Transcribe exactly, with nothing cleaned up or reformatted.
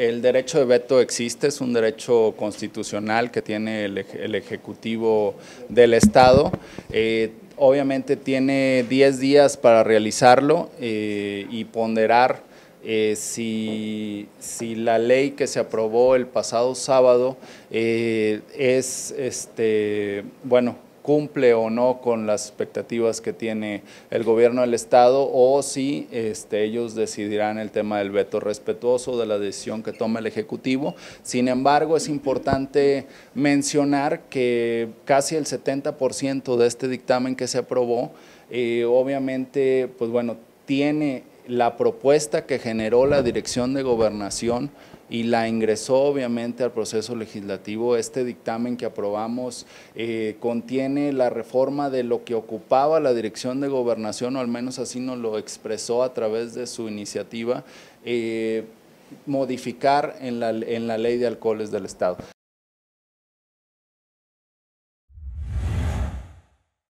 el derecho de veto existe, es un derecho constitucional que tiene el, el Ejecutivo del Estado. Eh, obviamente tiene diez días para realizarlo eh, y ponderar Eh, si, si la ley que se aprobó el pasado sábado eh, es, este, bueno, cumple o no con las expectativas que tiene el gobierno del Estado, o si este, ellos decidirán el tema del veto, respetuoso de la decisión que toma el Ejecutivo. Sin embargo, es importante mencionar que casi el setenta por ciento de este dictamen que se aprobó, eh, obviamente, pues bueno, tiene la propuesta que generó la Dirección de Gobernación y la ingresó obviamente al proceso legislativo. Este dictamen que aprobamos eh, contiene la reforma de lo que ocupaba la Dirección de Gobernación, o al menos así nos lo expresó a través de su iniciativa, eh, modificar en la, en la ley de alcoholes del Estado.